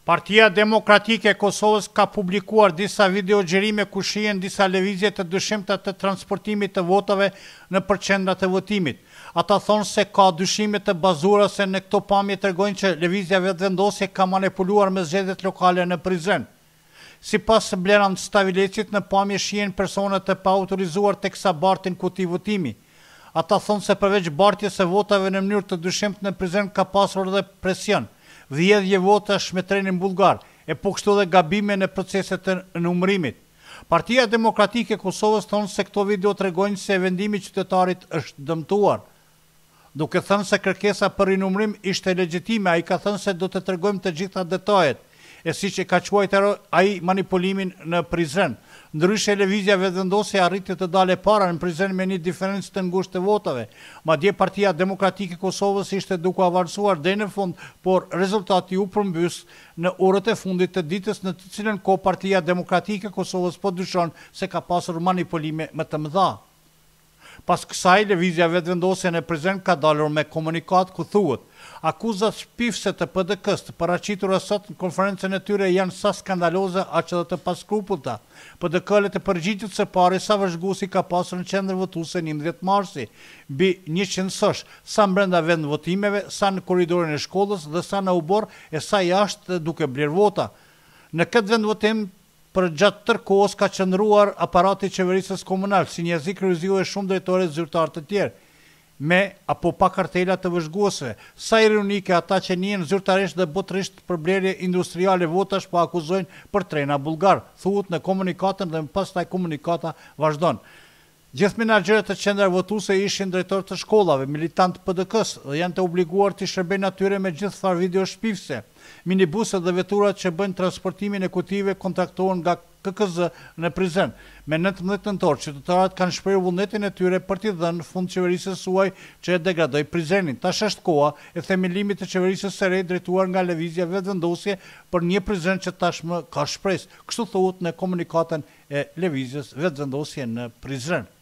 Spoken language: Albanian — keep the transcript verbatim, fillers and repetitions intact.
Partia Demokratike e Kosovës ka publikuar disa videogjerime ku shihen disa lëvizje të dyshimta të transportimit të votave në përqendrat e votimit. Ata thonë se ka dyshime të bazuara se në këto pamje tregojnë që lëvizja vetëvendosje ka manipuluar me zgjedhjet lokale në Prizren. Sipas Blerand Stavilecit, në pamje shihen persona të paautorizuar teksa bartin kuti votimi. Ata thonë se përveç bartjes së votave në mënyrë të dyshimtë në Prizren ka pasur edhe presion, dhjedhje votash me trenin bullgar, e po kështu dhe gabime në proceset të numërimit. Partia Demokratike e Kosovës thonë se këto video tregojnë se vendimi i qytetarit është dëmtuar. Duke thënë se kërkesa për rinumërim ishte legjitime, ai ka thënë se do të tregojmë të gjitha detajet, e siç e ka quajtur ai manipulimin në Prizren. Ndryshe, lëvizja vetëvendosje arriti të dalë para në Prizren me një diferencë të ngushtë të votave. Madje Partia Demokratike e Kosovës ishte duke avancuar deri në fund, por rezultati u përmbys në orët e fundit të ditës, në të cilën kohë Partia Demokratike e Kosovës po dyshon se ka pasur manipulime më të mëdha. Pas kësaj, lëvizja vetëvendosje në Prizren ka dalur me komunikat ku thuhet: akuzat shpifse të P D K-s të paraqitura sot në konferencën e tyre janë sa skandaloze aq edhe të paskrupullta. P D K-lët e përgjigjet së pari sa vëzhguesi ka pasur në qendër votuese njëmbëdhjetë marsi, mbi njëqind sosh, sa brenda vend votimeve, sa në korridorin e shkollës dhe sa në ubor e sa jashtë duke bler vota. Në këtë vend votim për gjatë tërë kohës ka qëndruar aparati i qeverisës komunale, si njëzi kryqëziu e shumë drejtorë zyrtar të tjerë, me apo pa kartela të vëzhguesve. Sa ironike, ata që njihen zyrtarisht dhe botërisht për blerje industriale votash po akuzojnë për trena bullgar, thuhet në komunikatën dhe më pastaj komunikata vazhdon. Gjithë menaxherët të qendrave votuese ishin drejtorë të shkollave, militantë P D K-s dhe janë të obliguar të shërbejnë atyre me gjithë farë video shpifse. Minibuset dhe veturat që bëjnë transportimin e kutive kontraktohen nga K K Z në Prizren. Me nëntëmbëdhjetë nëntor, qytetarët kanë shprehur vullnetin e tyre për t'i dhënë fund qeverisë suaj që e degradoi Prizrenin. Tash është koha e themelimit të qeverisë së re drejtuar nga lëvizja vetëvendosje për një Prizren që tashmë ka shpresë. Kështu thuhet në komunikatën e lëvizjes vetëvendosje në Prizren.